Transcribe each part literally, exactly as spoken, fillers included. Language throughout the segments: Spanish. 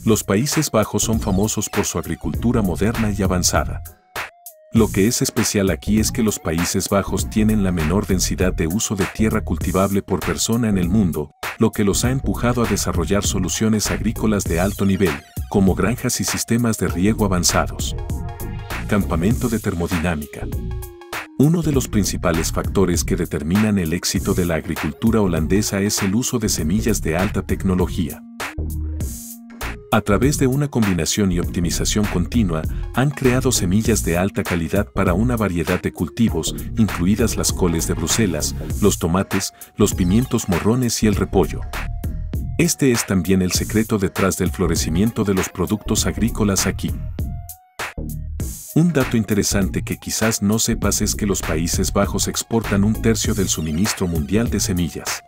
Los Países Bajos son famosos por su agricultura moderna y avanzada. Lo que es especial aquí es que los Países Bajos tienen la menor densidad de uso de tierra cultivable por persona en el mundo, lo que los ha empujado a desarrollar soluciones agrícolas de alto nivel, como granjas y sistemas de riego avanzados. Campamento de termodinámica. Uno de los principales factores que determinan el éxito de la agricultura holandesa es el uso de semillas de alta tecnología. A través de una combinación y optimización continua, han creado semillas de alta calidad para una variedad de cultivos, incluidas las coles de Bruselas, los tomates, los pimientos morrones y el repollo. Este es también el secreto detrás del florecimiento de los productos agrícolas aquí. Un dato interesante que quizás no sepas es que los Países Bajos exportan un tercio del suministro mundial de semillas.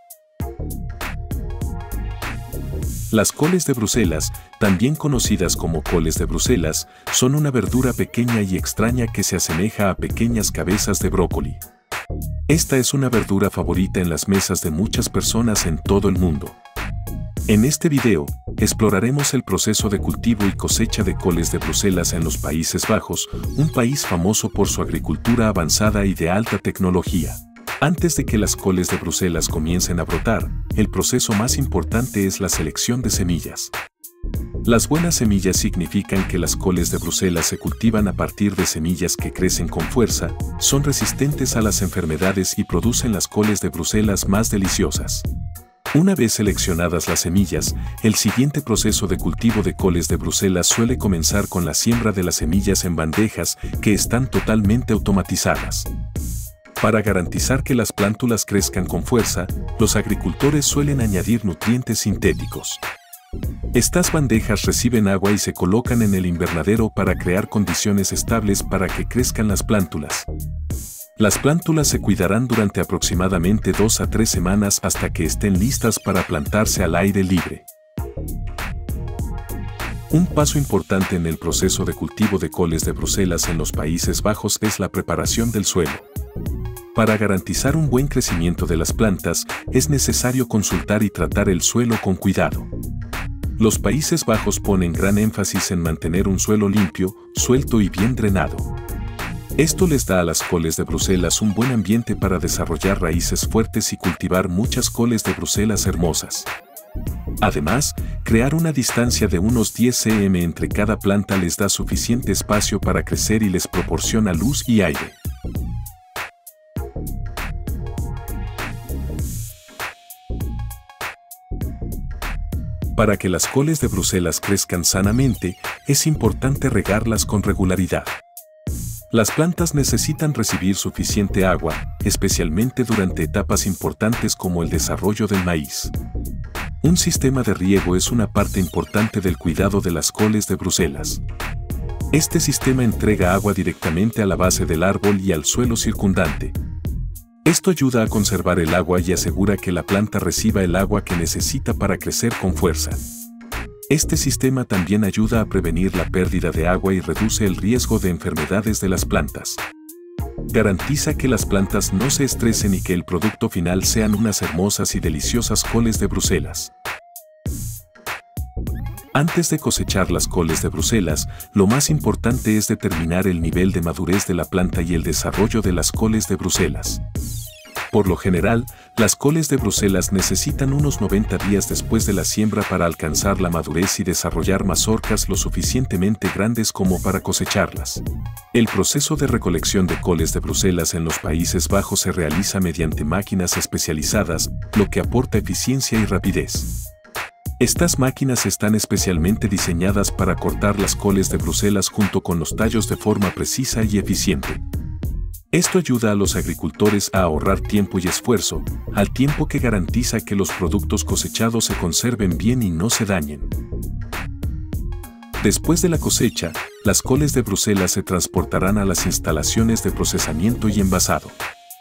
Las coles de Bruselas, también conocidas como coles de Bruselas, son una verdura pequeña y extraña que se asemeja a pequeñas cabezas de brócoli. Esta es una verdura favorita en las mesas de muchas personas en todo el mundo. En este video, exploraremos el proceso de cultivo y cosecha de coles de Bruselas en los Países Bajos, un país famoso por su agricultura avanzada y de alta tecnología. Antes de que las coles de Bruselas comiencen a brotar, el proceso más importante es la selección de semillas. Las buenas semillas significan que las coles de Bruselas se cultivan a partir de semillas que crecen con fuerza, son resistentes a las enfermedades y producen las coles de Bruselas más deliciosas. Una vez seleccionadas las semillas, el siguiente proceso de cultivo de coles de Bruselas suele comenzar con la siembra de las semillas en bandejas que están totalmente automatizadas. Para garantizar que las plántulas crezcan con fuerza, los agricultores suelen añadir nutrientes sintéticos. Estas bandejas reciben agua y se colocan en el invernadero para crear condiciones estables para que crezcan las plántulas. Las plántulas se cuidarán durante aproximadamente dos a tres semanas hasta que estén listas para plantarse al aire libre. Un paso importante en el proceso de cultivo de coles de Bruselas en los Países Bajos es la preparación del suelo. Para garantizar un buen crecimiento de las plantas, es necesario consultar y tratar el suelo con cuidado. Los Países Bajos ponen gran énfasis en mantener un suelo limpio, suelto y bien drenado. Esto les da a las coles de Bruselas un buen ambiente para desarrollar raíces fuertes y cultivar muchas coles de Bruselas hermosas. Además, crear una distancia de unos diez centímetros entre cada planta les da suficiente espacio para crecer y les proporciona luz y aire. Para que las coles de Bruselas crezcan sanamente, es importante regarlas con regularidad. Las plantas necesitan recibir suficiente agua, especialmente durante etapas importantes como el desarrollo del maíz. Un sistema de riego es una parte importante del cuidado de las coles de Bruselas. Este sistema entrega agua directamente a la base del árbol y al suelo circundante. Esto ayuda a conservar el agua y asegura que la planta reciba el agua que necesita para crecer con fuerza. Este sistema también ayuda a prevenir la pérdida de agua y reduce el riesgo de enfermedades de las plantas. Garantiza que las plantas no se estresen y que el producto final sean unas hermosas y deliciosas coles de Bruselas. Antes de cosechar las coles de Bruselas, lo más importante es determinar el nivel de madurez de la planta y el desarrollo de las coles de Bruselas. Por lo general, las coles de Bruselas necesitan unos noventa días después de la siembra para alcanzar la madurez y desarrollar mazorcas lo suficientemente grandes como para cosecharlas. El proceso de recolección de coles de Bruselas en los Países Bajos se realiza mediante máquinas especializadas, lo que aporta eficiencia y rapidez. Estas máquinas están especialmente diseñadas para cortar las coles de Bruselas junto con los tallos de forma precisa y eficiente. Esto ayuda a los agricultores a ahorrar tiempo y esfuerzo, al tiempo que garantiza que los productos cosechados se conserven bien y no se dañen. Después de la cosecha, las coles de Bruselas se transportarán a las instalaciones de procesamiento y envasado.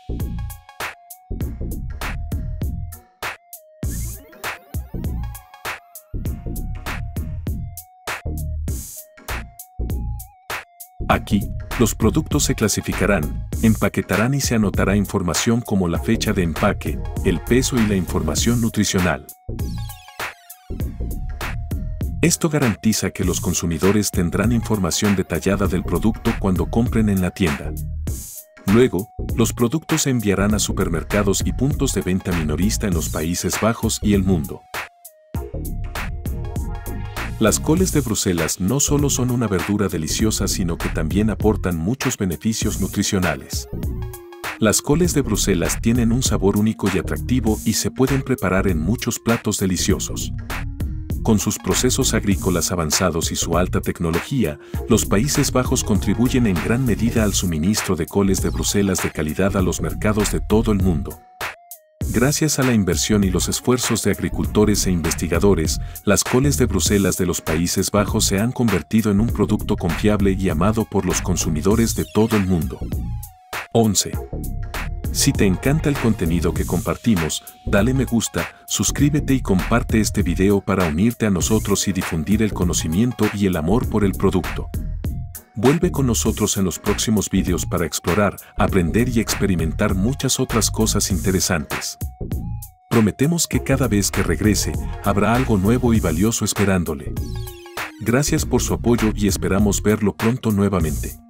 Aquí, los productos se clasificarán, empaquetarán y se anotará información como la fecha de empaque, el peso y la información nutricional. Esto garantiza que los consumidores tendrán información detallada del producto cuando compren en la tienda. Luego, los productos se enviarán a supermercados y puntos de venta minorista en los Países Bajos y el mundo. Las coles de Bruselas no solo son una verdura deliciosa, sino que también aportan muchos beneficios nutricionales. Las coles de Bruselas tienen un sabor único y atractivo y se pueden preparar en muchos platos deliciosos. Con sus procesos agrícolas avanzados y su alta tecnología, los Países Bajos contribuyen en gran medida al suministro de coles de Bruselas de calidad a los mercados de todo el mundo. Gracias a la inversión y los esfuerzos de agricultores e investigadores, las coles de Bruselas de los Países Bajos se han convertido en un producto confiable y amado por los consumidores de todo el mundo. once. Si te encanta el contenido que compartimos, dale me gusta, suscríbete y comparte este video para unirte a nosotros y difundir el conocimiento y el amor por el producto. Vuelve con nosotros en los próximos videos para explorar, aprender y experimentar muchas otras cosas interesantes. Prometemos que cada vez que regrese, habrá algo nuevo y valioso esperándole. Gracias por su apoyo y esperamos verlo pronto nuevamente.